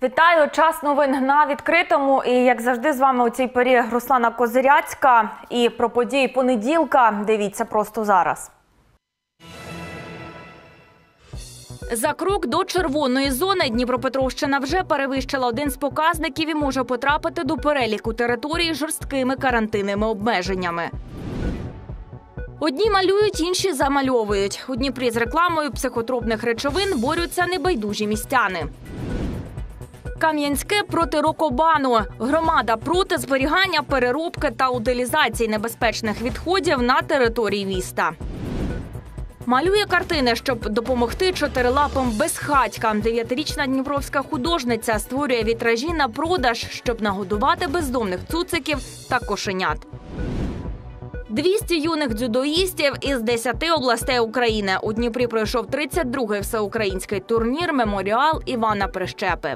Вітаю! Час новин на відкритому. І, як завжди, з вами у цій порі Руслана Козиряцька. І про події понеділка дивіться просто зараз. За крок до червоної зони Дніпропетровщина вже перевищила один з показників і може потрапити до переліку території з жорсткими карантинними обмеженнями. Одні малюють, інші замальовують. У Дніпрі з рекламою психотропних речовин борються небайдужі містяни. Кам'янське проти рокобану. Громада проти зберігання, переробки та утилізації небезпечних відходів на території міста. Малює картини, щоб допомогти чотирилапим безхатькам. 9-річна дніпровська художниця створює вітражі на продаж, щоб нагодувати бездомних цуциків та кошенят. 200 юних дзюдоїстів із 10 областей України. У Дніпрі пройшов 32-й всеукраїнський турнір «Меморіал» Івана Прищепи.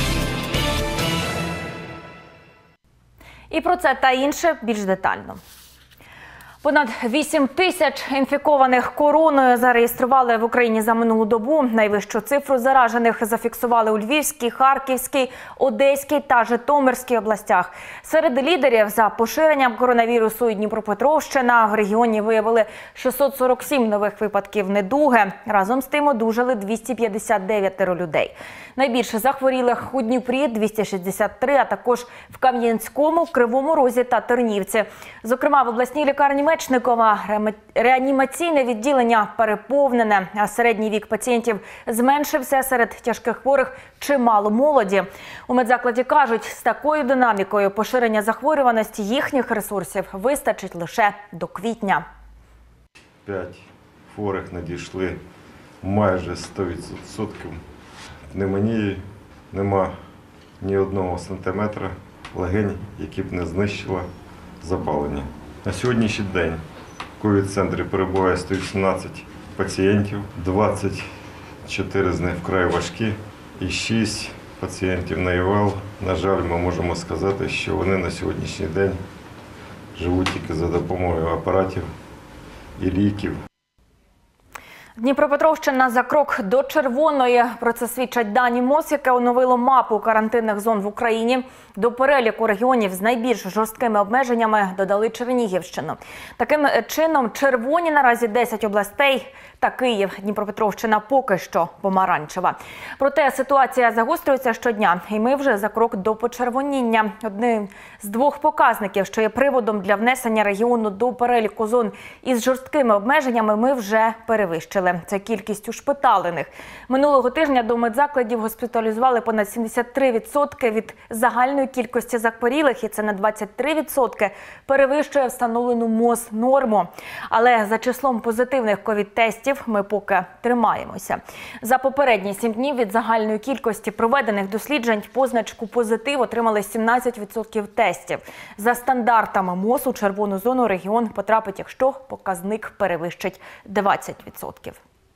І про це та інше більш детально. Понад 8 тисяч інфікованих короною зареєстрували в Україні за минулу добу. Найвищу цифру заражених зафіксували у Львівській, Харківській, Одеській та Житомирській областях. Серед лідерів за поширенням коронавірусу і Дніпропетровщина. В регіоні виявили 647 нових випадків недуги. Разом з тим одужали 259 людей. Найбільше захворілих у Дніпрі – 263, а також в Кам'янському, Кривому Розі та Тернівці. Зокрема, в обласній лікарні Мечникова реанімаційне відділення переповнене, а середній вік пацієнтів зменшився. Серед тяжких хворих чимало молоді. У медзакладі кажуть, з такою динамікою поширення захворюваності їхніх ресурсів вистачить лише до квітня. 5 хворих надійшли майже 100%. Пневмонії нема ні одного сантиметра легень, які б не знищила запалення. На сьогоднішній день в ковід-центрі перебуває 118 пацієнтів, 24 з них вкрай важкі і 6 пацієнтів на ІВЛ. На жаль, ми можемо сказати, що вони на сьогоднішній день живуть тільки за допомогою апаратів і ліків. Дніпропетровщина за крок до червоної. Про це свідчать дані МОЗ, яке оновило мапу карантинних зон в Україні. До переліку регіонів з найбільш жорсткими обмеженнями додали Чернігівщину. Таким чином, червоні наразі 10 областей та Київ. Дніпропетровщина поки що помаранчева. Проте ситуація загострюється щодня, і ми вже за крок до почервоніння. Одним з двох показників, що є приводом для внесення регіону до переліку зон із жорсткими обмеженнями, ми вже перевищили. Це кількість ушпиталених. Минулого тижня до медзакладів госпіталізували понад 73% від загальної кількості захворілих, і це на 23% перевищує встановлену МОЗ норму. Але за числом позитивних ковід-тестів ми поки тримаємося. За попередні 7 днів від загальної кількості проведених досліджень позначку «позитив» отримали 17% тестів. За стандартами МОЗ у червону зону регіон потрапить, якщо показник перевищить 20%.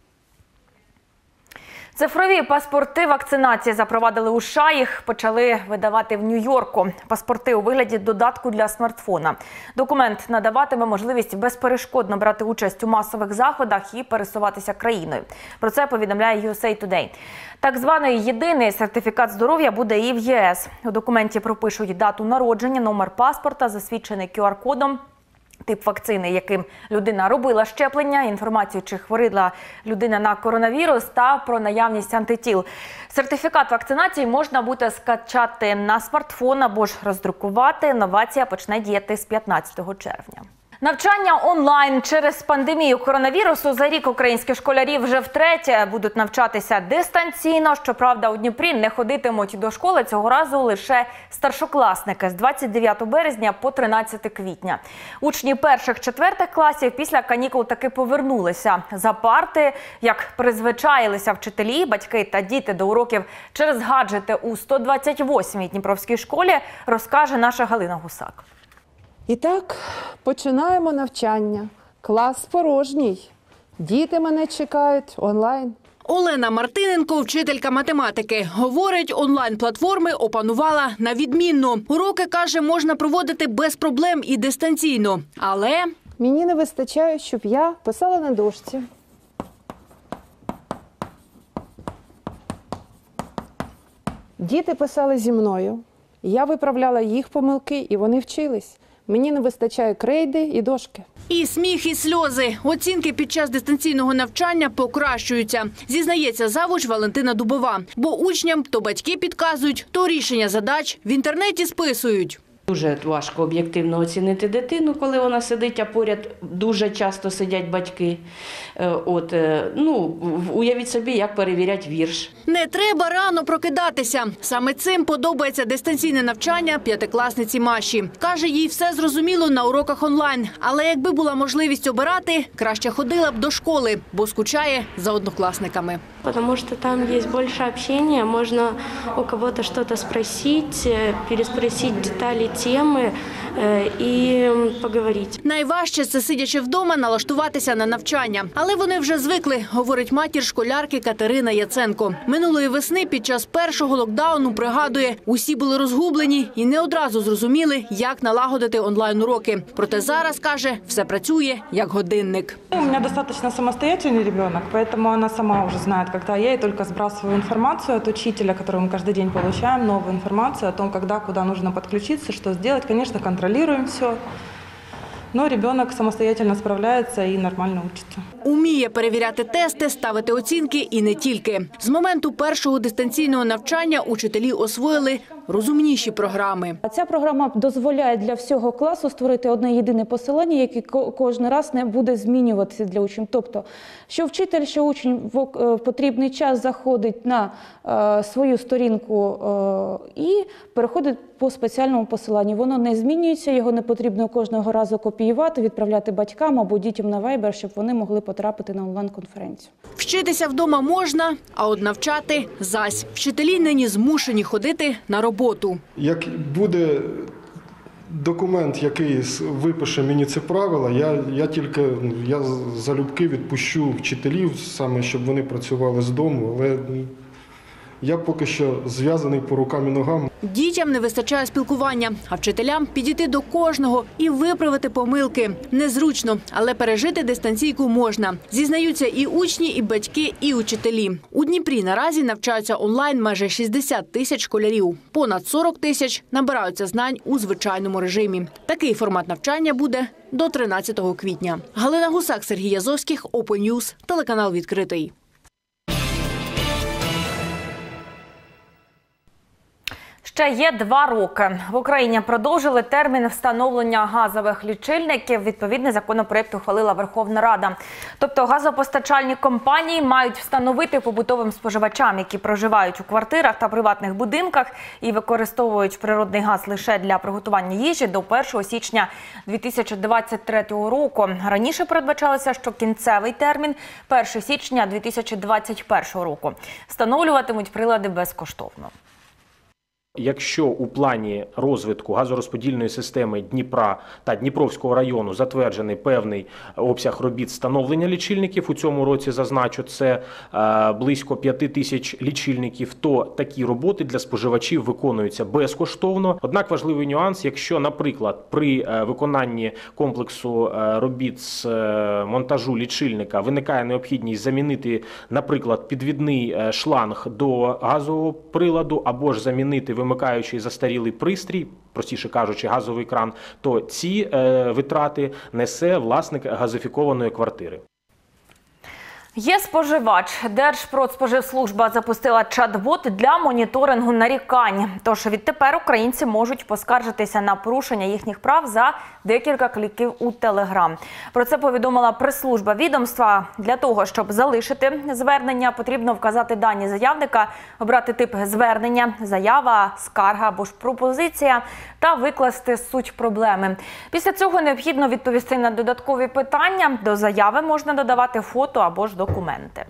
Цифрові паспорти вакцинації запровадили у США, їх почали видавати в Нью-Йорку. Паспорти у вигляді додатку для смартфона. Документ надаватиме можливість безперешкодно брати участь у масових заходах і пересуватися країною. Про це повідомляє USA Today. Так званий єдиний сертифікат здоров'я буде і в ЄС. У документі пропишуть дату народження, номер паспорта, засвідчений QR-кодом, тип вакцини, яким людина робила щеплення, інформацію, чи хворіла людина на коронавірус, та про наявність антитіл. Сертифікат вакцинації можна буде скачати на смартфон або ж роздрукувати. Новація почне діяти з 15 червня. Навчання онлайн. Через пандемію коронавірусу за рік українські школярі вже втретє будуть навчатися дистанційно. Щоправда, у Дніпрі не ходитимуть до школи цього разу лише старшокласники з 29 березня по 13 квітня. Учні перших-четвертих класів після канікул таки повернулися за парти. Як призвичаїлися вчителі, батьки та діти до уроків через гаджети у 128-й Дніпровській школі, розкаже наша Галина Гусак. І так, починаємо навчання. Клас порожній. Діти мене чекають онлайн. Олена Мартиненко, вчителька математики. Говорить, онлайн-платформи опанувала на відмінно. Уроки, каже, можна проводити без проблем і дистанційно. Але Мені не вистачає, щоб я писала на дошці. Діти писали зі мною, я виправляла їх помилки, і вони вчились. Мені не вистачає крейди і дошки. І сміх, і сльози. Оцінки під час дистанційного навчання покращуються. Зізнається завуч Валентина Дубова. Бо учням то батьки підказують, то рішення задач в інтернеті списують. Дуже важко об'єктивно оцінити дитину, коли вона сидить, а поряд дуже часто сидять батьки. Уявіть собі, як перевіряти вірш. Не треба рано прокидатися. Саме цим подобається дистанційне навчання п'ятикласниці Маші. Каже, їй все зрозуміло на уроках онлайн. Але якби була можливість обирати, краще ходила б до школи, бо скучає за однокласниками. Потому что там есть больше общения, можно у кого-то что-то спросить, переспросить детали темы і поговорити. Найважче – це, сидячи вдома, налаштуватися на навчання. Але вони вже звикли, говорить матір школярки Катерина Яценко. Минулої весни під час першого локдауну, пригадує, усі були розгублені і не одразу зрозуміли, як налагодити онлайн-уроки. Проте зараз, каже, все працює як годинник. У меня достаточно самостоятельный ребенок, поэтому она сама уже знает, когда я ей только сбрасываю информацию от учителя, которую мы каждый день получаем, новую информацию о том, когда, куда нужно подключиться, что сделать. Конечно, контролируем все, но ребенок самостоятельно справляется и нормально учится. Уміє перевіряти тести, ставити оцінки і не тільки. З моменту першого дистанційного навчання учителі освоїли розумніші програми. Ця програма дозволяє для всього класу створити одне єдине посилання, яке кожен раз не буде змінюватися для учнів. Тобто, що вчитель, що учень в потрібний час заходить на свою сторінку і переходить по спеціальному посиланню. Воно не змінюється, його не потрібно кожного разу копіювати, відправляти батькам або дітям на Viber, щоб вони могли потрапити на онлайн-конференцію. Вчитися вдома можна, а от навчати – зась. Вчителі нині змушені ходити на роботу. Як буде документ, який випише мені ці правила, я залюбки відпущу вчителів, саме щоб вони працювали з дому, але я поки що зв'язаний по рукам і ногам. Дітям не вистачає спілкування, а вчителям підійти до кожного і виправити помилки. Незручно, але пережити дистанційку можна. Зізнаються і учні, і батьки, і учителі. У Дніпрі наразі навчаються онлайн майже 60 тисяч школярів. Понад 40 тисяч набираються знань у звичайному режимі. Такий формат навчання буде до 13 квітня. Галина Гусак, Сергій Язовських, Open News, телеканал «Відкритий». Ще є 2 роки. В Україні продовжили термін встановлення газових лічильників. Відповідний законопроєкт ухвалила Верховна Рада. Тобто газопостачальні компанії мають встановити побутовим споживачам, які проживають у квартирах та приватних будинках і використовують природний газ лише для приготування їжі, до 1 січня 2023 року. Раніше передбачалося, що кінцевий термін – 1 січня 2021 року. Встановлюватимуть прилади безкоштовно. Якщо у плані розвитку газорозподільної системи Дніпра та Дніпровського району затверджений певний обсяг робіт встановлення лічильників, у цьому році зазначу, це близько 5 тисяч лічильників, то такі роботи для споживачів виконуються безкоштовно. Однак важливий нюанс, якщо, наприклад, при виконанні комплексу робіт з монтажу лічильника виникає необхідність замінити, наприклад, підвідний шланг до газового приладу або ж замінити вимикаючий застарілий пристрій, простіше кажучи, газовий кран, то ці витрати несе власник газифікованої квартири. Є споживач. Держпродспоживслужба запустила чат-бот для моніторингу нарікань. Тож відтепер українці можуть поскаржитися на порушення їхніх прав за декілька кліків у Telegram. Про це повідомила прес-служба відомства. Для того, щоб залишити звернення, потрібно вказати дані заявника, обрати тип звернення, заява, скарга або ж пропозиція та викласти суть проблеми. Після цього необхідно відповісти на додаткові питання. До заяви можна додавати фото або ж документи.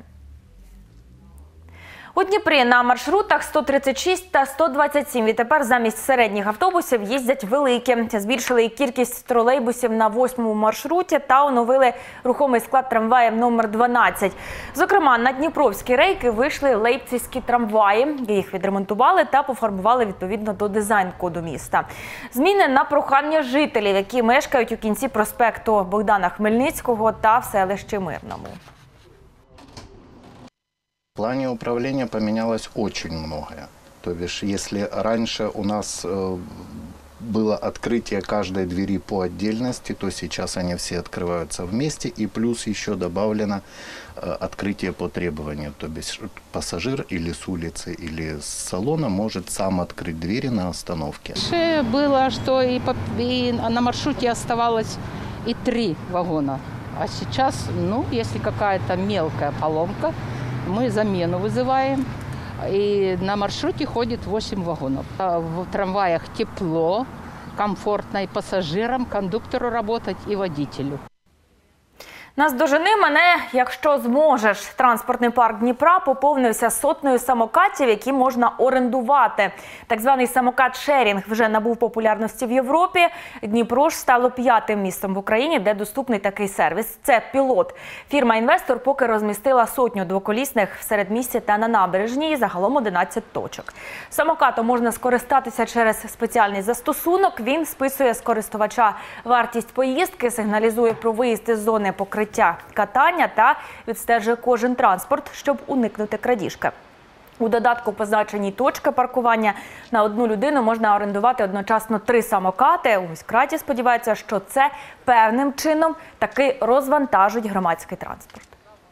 У Дніпрі на маршрутах 136 та 127 відтепер замість середніх автобусів їздять великі. Збільшили кількість тролейбусів на 8-му маршруті та оновили рухомий склад трамваїв номер 12. Зокрема, на дніпровські рейки вийшли лейпцизькі трамваї. Їх відремонтували та пофарбували відповідно до дизайн-коду міста. Зміни на прохання жителів, які мешкають у кінці проспекту Богдана Хмельницького та в селищі Мирному. В плане управления поменялось очень многое. То бишь, если раньше у нас было открытие каждой двери по отдельности, то сейчас они все открываются вместе, и плюс еще добавлено открытие по требованию. То бишь пассажир или с улицы, или с салона может сам открыть двери на остановке. Было, что и на маршруте оставалось и 3 вагона. А сейчас, если какая-то мелкая поломка, мы замену вызываем. И на маршруте ходит 8 вагонов. В трамваях тепло, комфортно и пассажирам, кондуктору работать и водителю. Наздожени мене, якщо зможеш. Транспортний парк Дніпра поповнився сотнею самокатів, які можна орендувати. Так званий самокат-шерінг вже набув популярності в Європі. Дніпро ж стало 5-тим містом в Україні, де доступний такий сервіс. Це пілот. Фірма-інвестор поки розмістила 100 двоколісних в середмісті та на набережній, загалом 11 точок. Самокатом можна скористатися через спеціальний застосунок. Він списує з користувача вартість поїздки, сигналізує про виїзд із зони покриття катання та відстежує кожен транспорт, щоб уникнути крадіжки. У додатку позначені точки паркування. На одну людину можна орендувати одночасно 3 самокати. У міськраді сподіваються, що це певним чином таки розвантажить громадський транспорт.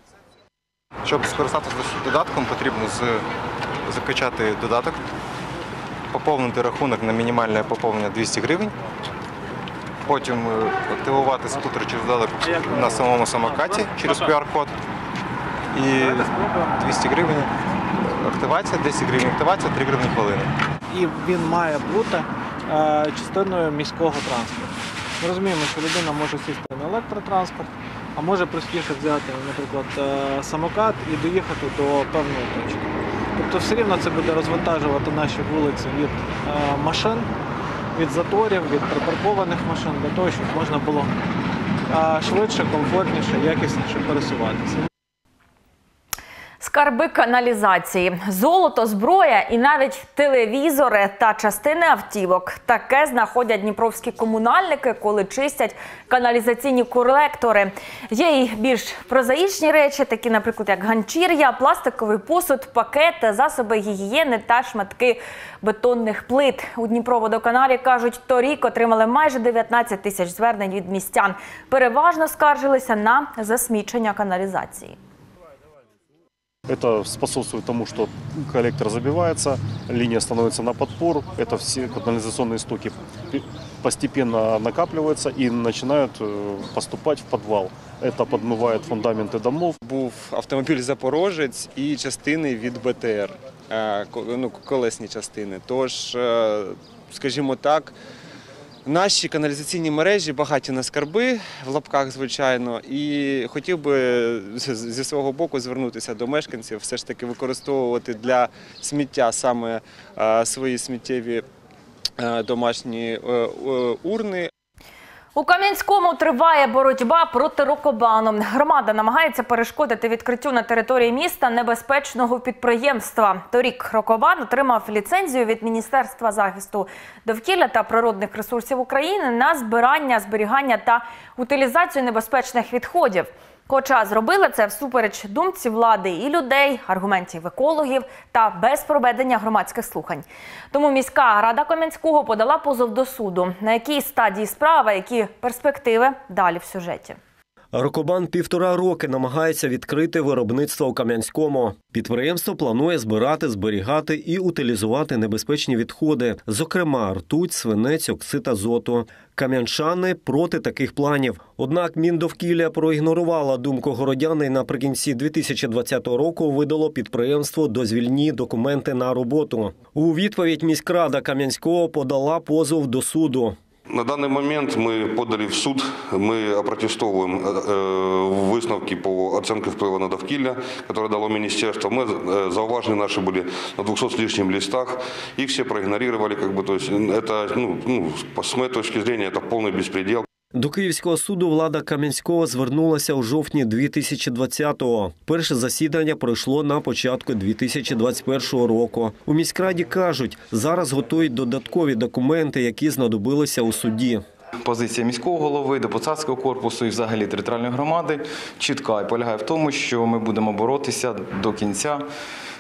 Щоб скористатися додатком, потрібно закачати додаток, поповнити рахунок на мінімальне поповнення 200 гривень. Потім активувати скутер через додаток на самому самокаті через QR-код. І 200 гривень активація, 10 гривень активація, 3 гривні хвилини. І він має бути частиною міського транспорту. Ми розуміємо, що людина може сісти на електротранспорт, а може простіше взяти, наприклад, самокат і доїхати до певної точки. Тобто все рівно це буде розвантажувати наші вулиці від машин, від заторів, від припаркованих машин, для того, щоб можна було швидше, комфортніше, якісніше пересуватися. Скарби каналізації, золото, зброя і навіть телевізори та частини автівок. Таке знаходять дніпровські комунальники, коли чистять каналізаційні колектори. Є і більш прозаїчні речі, такі, наприклад, як ганчір'я, пластиковий посуд, пакети, засоби гігієни та шматки бетонних плит. У Дніпроводоканалі кажуть, торік отримали майже 19 тисяч звернень від містян. Переважно скаржилися на засмічення каналізації. Это способствует тому, что коллектор забивается, линия становится на подпор, это все канализационные стоки постепенно накапливаются и начинают поступать в подвал. Это подмывает фундаменты домов. Був автомобіль «Запорожець» і частини від БТР, колесні частини. Тож, скажімо так, наші каналізаційні мережі багаті на скарби, в лапках, звичайно, і хотів би зі свого боку звернутися до мешканців, все ж таки використовувати для сміття саме свої сміттєві домашні урни. У Кам'янському триває боротьба проти рокобану. Громада намагається перешкодити відкриттю на території міста небезпечного підприємства. Торік рокобан отримав ліцензію від Міністерства захисту довкілля та природних ресурсів України на збирання, зберігання та утилізацію небезпечних відходів. Хоча зробили це всупереч думці влади і людей, аргументів екологів та без проведення громадських слухань. Тому міська рада Кам'янського подала позов до суду. На якій стадії справа, які перспективи – далі в сюжеті. Рокобан 1,5 роки намагається відкрити виробництво у Кам'янському. Підприємство планує збирати, зберігати і утилізувати небезпечні відходи, зокрема ртуть, свинець, оксид азоту. Кам'янчани проти таких планів. Однак Міндовкілля проігнорувала думку городян і наприкінці 2020 року видало підприємству дозвільні документи на роботу. У відповідь міськрада Кам'янського подала позов до суду. На данный момент мы подали в суд, мы опротестовываем висновки по оценке впливу на довкілля, которые дало министерство. Мы зауважения наши были на 200 с лишним листах, их все проигнорировали. То есть это, с моей точки зрения, это полный беспредел. До Київського суду влада Кам'янського звернулася у жовтні 2020-го. Перше засідання пройшло на початку 2021 року. У міськраді кажуть, зараз готують додаткові документи, які знадобилися у суді. Позиція міського голови, депутатського корпусу і взагалі територіальної громади чітка і полягає в тому, що ми будемо боротися до кінця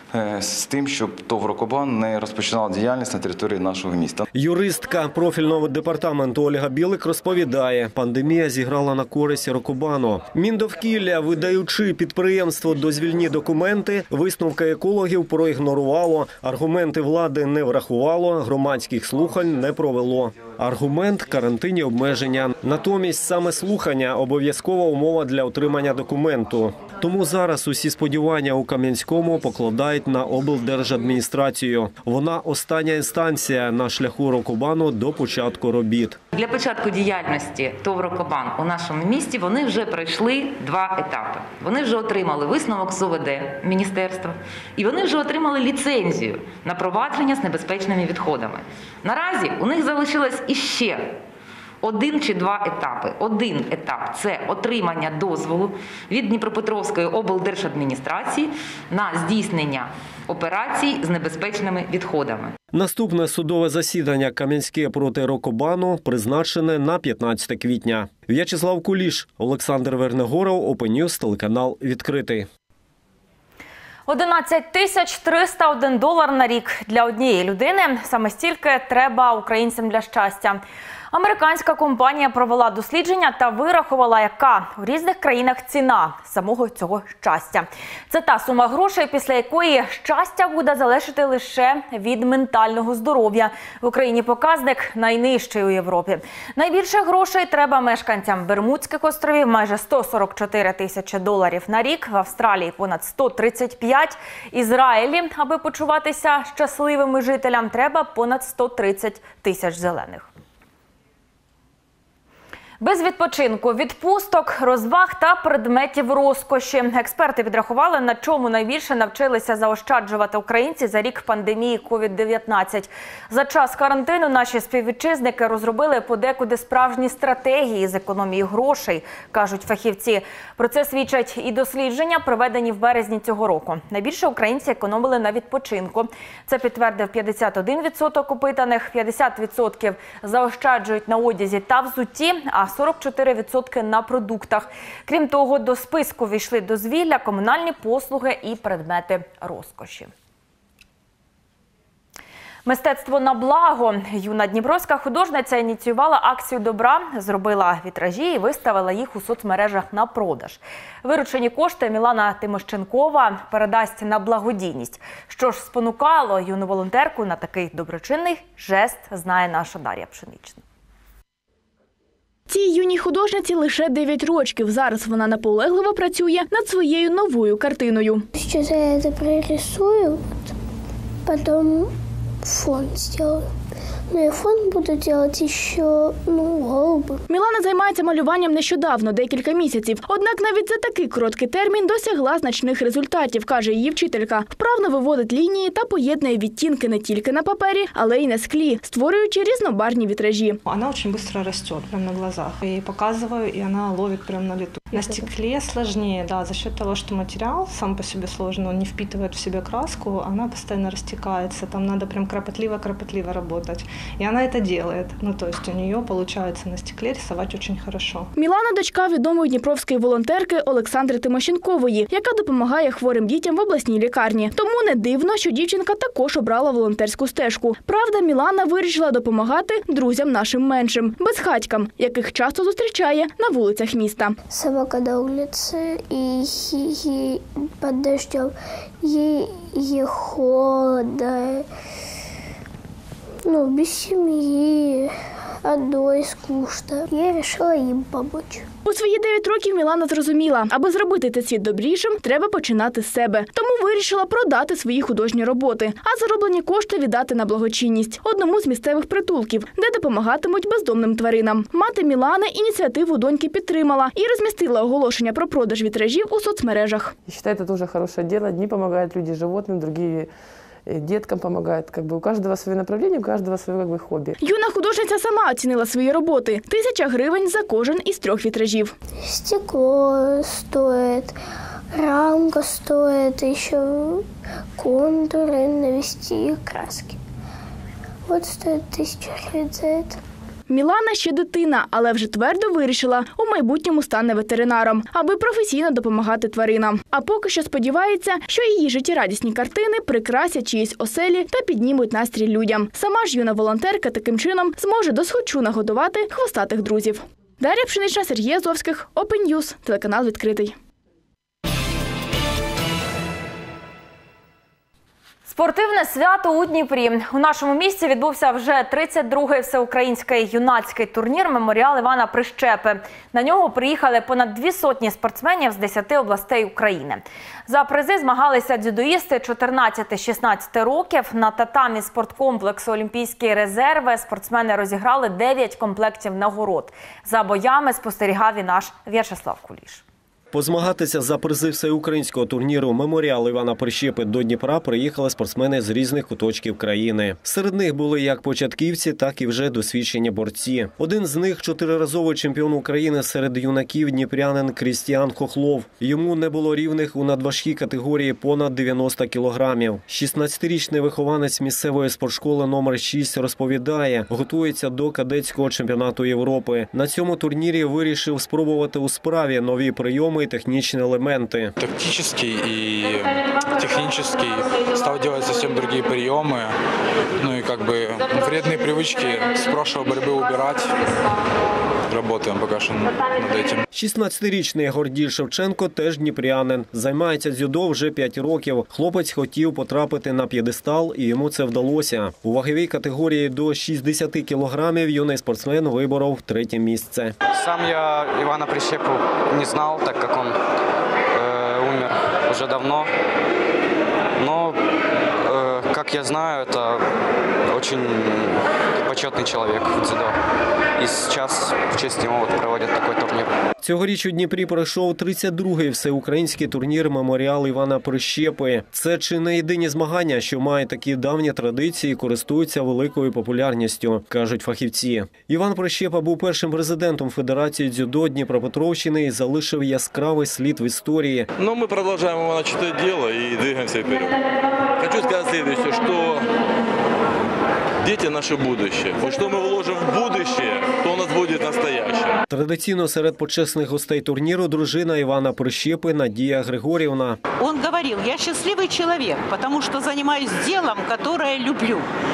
з тим, щоб ТОВ «Рокобан» не розпочинала діяльність на території нашого міста. Юристка профільного департаменту Ольга Білик розповідає, пандемія зіграла на користь «Рокобану». Міндовкілля, видаючи підприємству дозвільні документи, висновки екологів проігнорувало, аргументи влади не врахувало, громадських слухань не провело. Аргумент – карантинні обмеження. Натомість саме слухання – обов'язкова умова для отримання документу. Тому зараз усі сподівання у Кам'янському покладають на облдержадміністрацію. Вона остання інстанція на шляху «Рокобану» до початку робіт. Для початку діяльності ТОВ «Рокобан» у нашому місті вони вже пройшли 2 етапи. Вони вже отримали висновок з ОВД міністерства і вони вже отримали ліцензію на провадження з небезпечними відходами. Наразі у них залишилось іще 1 чи 2 етапи. Один етап – це отримання дозволу від Дніпропетровської облдержадміністрації на здійснення операцій з небезпечними відходами. Наступне судове засідання Кам'янське проти «Рокобану» призначене на 15 квітня. В'ячеслав Куліш, Олександр Вернегоров, Open News, телеканал «Відкритий». 11 301 долар на рік для однієї людини. Саме стільки треба українцям для щастя. Американська компанія провела дослідження та вирахувала, яка в різних країнах ціна самого цього щастя. Це та сума грошей, після якої щастя буде залежати лише від ментального здоров'я. В Україні показник найнижчий у Європі. Найбільше грошей треба мешканцям Бермудських островів – майже 144 тисячі доларів на рік, в Австралії – понад 135, Ізраїлі, аби почуватися щасливими жителям, треба понад 130 тисяч зелених. Без відпочинку, відпусток, розваг та предметів розкоші. Експерти підрахували, на чому найбільше навчилися заощаджувати українці за рік пандемії COVID-19. За час карантину наші співвітчизники розробили подекуди справжні стратегії з економії грошей, кажуть фахівці. Про це свідчать і дослідження, проведені в березні цього року. Найбільше українці економили на відпочинку. Це підтвердив 51% опитаних, 50% заощаджують на одязі та взутті, а 44% на продуктах. Крім того, до списку війшли дозвілля, комунальні послуги і предмети розкоші. Мистецтво на благо. Юна дніпровська художниця ініціювала акцію добра, зробила вітражі і виставила їх у соцмережах на продаж. Виручені кошти Мілана Тимощенкова передасть на благодійність. Що ж спонукало юну волонтерку на такий доброчинний жест, знає наша Дар'я Пшенична. Цій юній художниці лише 9 років. Зараз вона наполегливо працює над своєю новою картиною. Сейчас я это прорисую, потом фон сделаю. Ну и фон буду делать еще, голубым. Мілана займається малюванням нещодавно, декілька місяців. Однак навіть за такий короткий термін досягла значних результатів, каже її вчителька. Вправно виводить лінії та поєднує відтінки не тільки на папері, але й на склі, створюючи різнобарвні вітражі. Вона дуже швидко росте, прямо на глазах. Я їй показую, і вона ловить прямо на лету. На стекле сложнее, да, за счет того, что материал сам по себе сложный, он не впитывает в себя краску, она постоянно растекается, там надо прям кропотливо работать. И она это делает. То есть у нее получается на стекле рисовать очень хорошо. Мілана – дочка відомої дніпровської волонтерки Олександри Тимощенкової, яка допомагає хворим дітям в обласній лікарні. Тому не дивно, що дівчинка також обрала волонтерську стежку. Правда, Мілана вирішила допомагати друзям нашим меншим, безхатькам, яких часто зустрічає на вулицях міста. Собака на улице, и ей под дождем, ей холодно, без семьи, одной скучно. Я решила їм допомогти. У свої 9 років Мілана зрозуміла, аби зробити цей світ добрішим, треба починати з себе. Тому вирішила продати свої художні роботи, а зароблені кошти віддати на благочинність одному з місцевих притулків, де допомагатимуть бездомним тваринам. Мати Мілани ініціативу доньки підтримала і розмістила оголошення про продаж вітражів у соцмережах. Я вважаю, це дуже хороше діло. Одні допомагають люди животним, другі деткам помогает. У каждого свое направление, у каждого свое хобби. Юна художниця сама оцінила свої роботи. 1000 гривень за кожен із 3 вітражів. Стекло стоит, рамка стоит, еще контуры навести, краски. Вот стоит 1000 гривен за это. Мілана ще дитина, але вже твердо вирішила, у майбутньому стане ветеринаром, аби професійно допомагати тваринам. А поки що сподівається, що її життєрадісні картини прикрасять чиїсь оселі та піднімуть настрій людям. Сама ж юна волонтерка таким чином зможе досхочу нагодувати хвостатих друзів. Дар'я Пшенична, Сергій Азовських, Open News, телеканал «Відкритий». Спортивне свято у Дніпрі. У нашому місті відбувся вже 32-й всеукраїнський юнацький турнір «Меморіал Івана Прищепи». На нього приїхали понад 200 спортсменів з 10 областей України. За призи змагалися дзюдоїсти 14-16 років. На татамі спорткомплексу «Олімпійські резерви» спортсмени розіграли 9 комплектів нагород. За боями спостерігав і наш В'ячеслав Куліш. Позмагатися за призи всеукраїнського турніру «Меморіал Івана Прищепи» до Дніпра приїхали спортсмени з різних куточків країни. Серед них були як початківці, так і вже досвідчені борці. Один з них – 4-разовий чемпіон України серед юнаків дніпрянин Крістіан Хохлов. Йому не було рівних у надважкій категорії понад 90 кілограмів. 16-річний вихованець місцевої спортшколи номер 6 розповідає, готується до кадетського чемпіонату Європи. На цьому турнірі вирішив спробувати у справі нові прийоми и техничные элементы. Тактический и технический. Стал делать совсем другие приемы. Ну и как бы вредные привычки с прошлой борьбы убирать. Работаем поки що над этим. 16-річний Гордій Шевченко теж дніпрянин. Займається дзюдо вже 5 років. Хлопець хотів потрапити на п'єдестал, і йому це вдалося. У ваговій категорії до 60 кілограмів юний спортсмен виборов 3-те місце. Сам я Ивана Прищепу не знал, так как он умер уже давно. Но, как я знаю, это очень почетный человек в дзюдо. І зараз в честь нього проводять такий турнір. Цьогоріч у Дніпрі пройшов 32-й всеукраїнський турнір «Меморіал Івана Прищепи». Це чи не єдині змагання, що мають такі давні традиції і користуються великою популярністю, кажуть фахівці. Іван Прищепа був першим президентом Федерації дзюдо Дніпропетровщини і залишив яскравий слід в історії. Но мы продолжаем начатое дело и двигаемся вперед. Хочу сказать следующее, что дети – наше будущее. Вот что мы вложим в будущее, то у нас будет настоящее. Традиційно серед почесних гостей турніру дружина Івана Прищепи Надія Григорівна. Он говорил: я счастливый человек, потому что занимаюсь делом, которое люблю.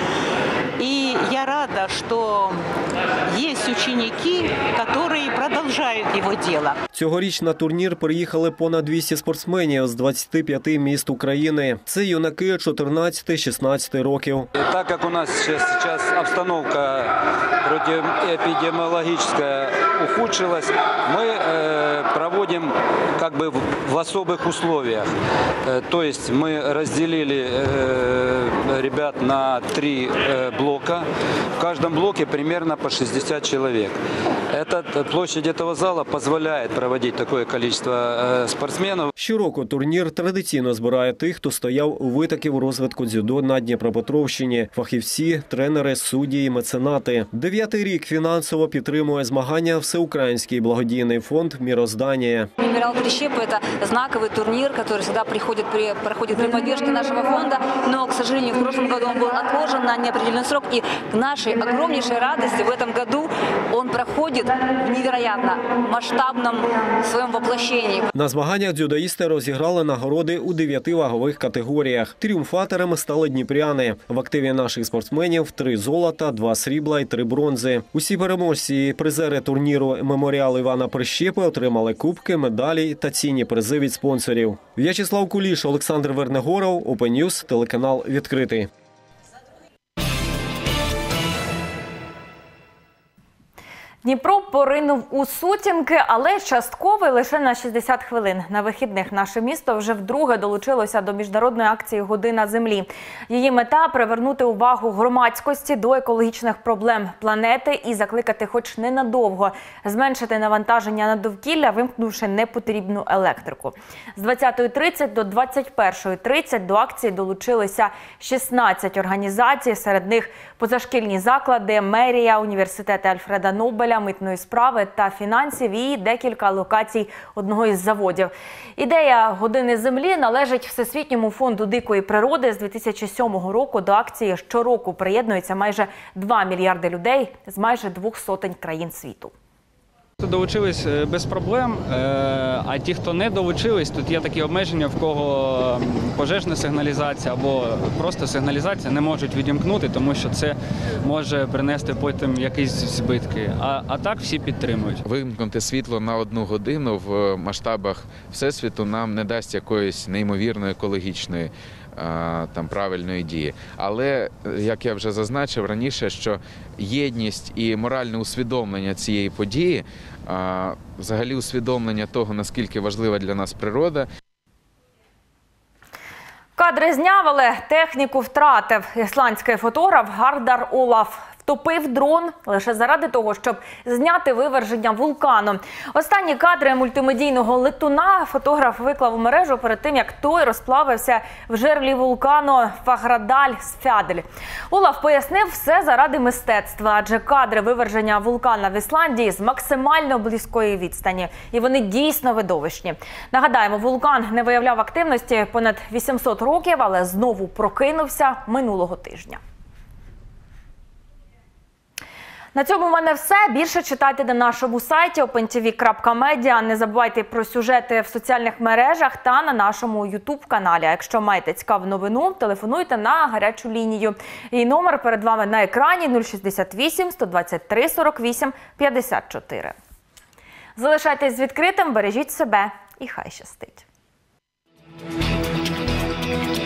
И я рада, что есть ученики, которые продолжают его дело. Цьогоріч на турнір приїхали понад 200 спортсменів з 25 міст України. Це юнаки 14-16 років. Так як у нас зараз обстановка протиэпидемиологическая ухудшилась, мы проводим как бы в особых условиях. То есть мы разделили ребят на 3 блока. В каждом блоке примерно по 60 человек. Площадь этого зала позволяет проводить такое количество спортсменов. Щороку турнір традиційно збирає тих, хто стояв у витоків розвитку дзюдо на Дніпропетровщині. Фахівці, тренери, судді і меценати. 9-й рік фінансово підтримує змагання Всеукраїнський благодійний фонд «Мироздание». «Мемориал Прищепы» – это знаковый турнир, который всегда проходит при поддержке нашего фонда. Но, к сожалению, в прошлом году он был отложен на неопределенный срок. И к нашей огромнейшей радости в этом году он проходит в невероятно масштабном своем воплощении. На змаганнях дзюдоїсти розіграли нагороди у 9 вагових категоріях. Тріумфаторами стали дніпряни. В активі наших спортсменів 3 золота, 2 срібла і 3 бронзи. Усі переможці і призери турніру «Меморіал Івана Прищепи» отримали кубки, медалі та цінні призи від спонсорів. В'ячеслав Куліш, Олександр Вернегоров, Open News, телеканал «Відкритий». Дніпро поринув у сутінки, але частково лише на 60 хвилин. На вихідних наше місто вже вдруге долучилося до міжнародної акції «Година землі». Її мета – привернути увагу громадськості до екологічних проблем планети і закликати хоч ненадовго зменшити навантаження на довкілля, вимкнувши непотрібну електрику. З 20:30 до 21:30 до акції долучилися 16 організацій, серед них позашкільні заклади, мерія, університети Альфреда Нобеля, для митної справи та фінансів і декілька локацій одного із заводів. Ідея «Години землі» належить Всесвітньому фонду дикої природи. З 2007 року до акції щороку приєднується майже 2 мільярди людей з майже 200 країн світу. Долучились без проблем, а ті, хто не долучились, тут є такі обмеження, в кого пожежна сигналізація або просто сигналізація, не можуть відімкнути, тому що це може принести потім якісь збитки. А так всі підтримують. Вимкнути світло на 1 годину в масштабах Всесвіту нам не дасть якоїсь неймовірної екологічної правильної дії. Але, як я вже зазначив раніше, що єдність і моральне усвідомлення цієї події, взагалі усвідомлення того, наскільки важлива для нас природа. Кадри зняв, але техніку втратив. Ісландський фотограф Гардар Олаф втопив дрон лише заради того, щоб зняти виверження вулкану. Останні кадри мультимедійного летуна фотограф виклав у мережу перед тим, як той розплавився в жерлі вулкану Фаградальсфядель. Олаф пояснив, все заради мистецтва, адже кадри виверження вулкана в Ісландії з максимально близької відстані. І вони дійсно видовищні. Нагадаємо, вулкан не виявляв активності понад 800 років, але знову прокинувся минулого тижня. На цьому в мене все. Більше читайте на нашому сайті opentv.media. Не забувайте про сюжети в соціальних мережах та на нашому YouTube-каналі. А якщо маєте цікаву новину, телефонуйте на гарячу лінію. Її номер перед вами на екрані 068 123 48 54. Залишайтесь відкритим, бережіть себе і хай щастить.